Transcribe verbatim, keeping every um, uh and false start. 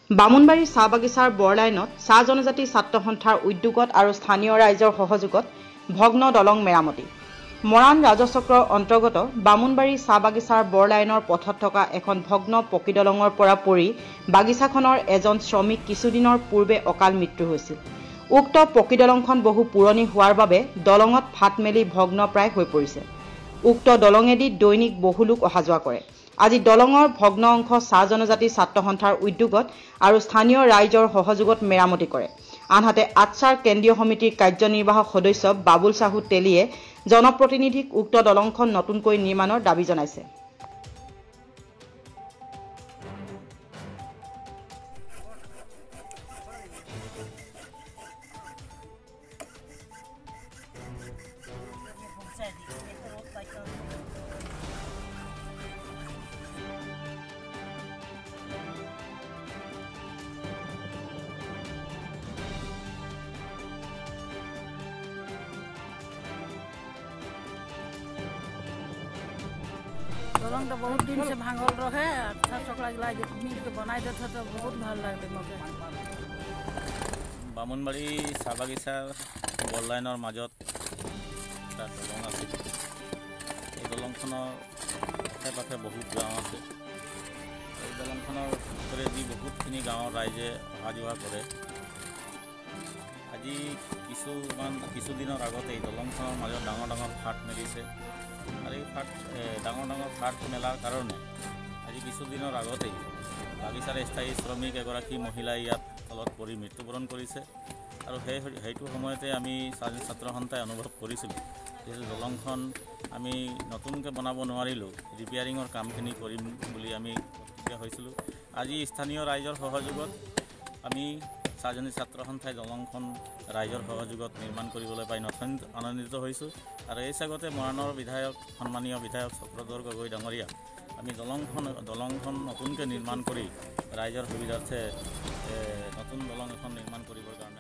বামুণবাৰী চাহ বাগিচাৰ বৰলাইনত চাহ জনজাতি ছাত্ৰ সন্থাৰ উদ্যোগত আৰু স্থানীয় ৰাইজৰ সহযোগত ভগ্ন দলং মেৰামতি। মৰাণ ৰাজচক্ৰৰ অন্তৰ্গত বামুণবাৰী চাহ বাগিচাৰ বৰলাইনৰ পথত থকা এখন ভগ্ন পকী দলঙৰ পৰা পৰি বাগিচাখনৰ এজন শ্ৰমিক কিছুদিনৰ পূৰ্বে অকাল মৃত্যু হৈছিল। উক্ত পকী দলংখন বহু পুৰণি হোৱাৰ বাবে দলঙত ফাট মেলি ভগ্ন প্ৰায় হৈ পৰিছে। উক্ত দলঙেদি দৈনিক বহু লোক অহা যোৱা কৰে। আজি দলঙৰ ভগ্ন অংশ চাহ জনজাতি ছাত্ৰ সন্থাৰ উদ্যোগত আৰু স্থানীয় ৰাইজৰ সহযোগত মেৰামতি কৰে। আনহাতে আটছাৰ কেন্দ্ৰীয় সমিতিৰ কাৰ্যনিৰ্বাহক সদস্য বাবুল চাহু তেলীয়ে জনপ্ৰতিনিধিক উক্ত দলংখন নতুনকৈ নিৰ্মাণৰ দাবী জনাইছে। दलंग तो बहुत दिन से भांगल रहे। अच्छा चकला गिला मिल के बनाई देते तो बहुत भल लगे मके। बामुनबाड़ी चाह बागिचार बरलाइनर मजत এটা দলং আছে। এই দলংখনৰ আশে পাশে বহুত গাঁও আছে। এই দলংখনৰ ওপৰেদি বহুতখিনি গাঁৱৰ ৰাইজে অহা যোৱা কৰে। আজি কিছুমান কিছুদিনৰ আগতে এই দলংখনৰ মাজত ডাঙৰ ডাঙৰ ফাট মেলিছে আৰু এই ফাট ডাঙৰ ডাঙৰ ফাট মেলাৰ কাৰণে আজি কিছুদিনৰ আগতেই বাগিচাৰ স্থায়ী শ্ৰমিক এগৰাকী মহিলাই ইয়াত তলত পৰি মৃত্যুবৰণ কৰিছে। আৰু সেই সেইটো সময়তে আমি ছাত্ৰ সন্থাই অনুভৱ কৰিছিলোঁ যে দলংখন আমি নতুনকৈ বনাব নোৱাৰিলোঁ, ৰিপেয়াৰিঙৰ কামখিনি কৰিম বুলি আমি প্ৰতিজ্ঞা হৈছিলোঁ। আজি স্থানীয় ৰাইজৰ সহযোগত আমি চাহজনী ছাত্ৰ সন্থাই দলংখন ৰাইজৰ সহযোগত নিৰ্মাণ কৰিবলৈ পাই অত্যন্ত আনন্দিত হৈছোঁ। আৰু এই চাগতে মৰাণৰ বিধায়ক সন্মানীয় বিধায়ক চক্ৰধৰ গগৈ ডাঙৰীয়া আমি দলংখন দলংখন নতুনকৈ নিৰ্মাণ কৰি ৰাইজৰ সুবিধাৰ্থে নতুন দলং এখন নিৰ্মাণ কৰিবৰ কাৰণে